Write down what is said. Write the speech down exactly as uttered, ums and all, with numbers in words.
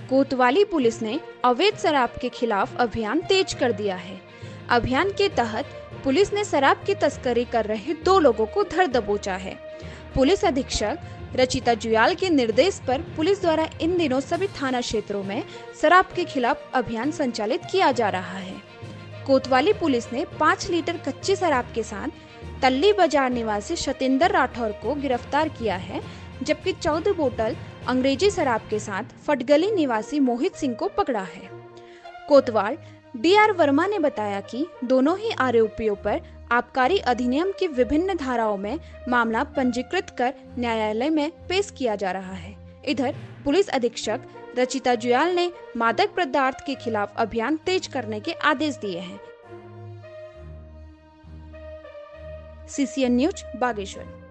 कोतवाली पुलिस ने अवैध शराब के खिलाफ अभियान तेज कर दिया है। अभियान के तहत पुलिस ने शराब की तस्करी कर रहे दो लोगों को धर दबोचा है। पुलिस अधीक्षक रचिता जुयाल के निर्देश पर पुलिस द्वारा इन दिनों सभी थाना क्षेत्रों में शराब के खिलाफ अभियान संचालित किया जा रहा है। कोतवाली पुलिस ने पाँच लीटर कच्ची शराब के साथ तल्ली बाजार निवासी सतेंद्र राठौर को गिरफ्तार किया है, जबकि चौदह बोतल अंग्रेजी शराब के साथ फटगली निवासी मोहित सिंह को पकड़ा है। कोतवाल डी आर वर्मा ने बताया कि दोनों ही आरोपियों पर आबकारी अधिनियम की विभिन्न धाराओं में मामला पंजीकृत कर न्यायालय में पेश किया जा रहा है। इधर पुलिस अधीक्षक रचिता जुयाल ने मादक पदार्थ के खिलाफ अभियान तेज करने के आदेश दिए हैं। C C N news Bageshwar.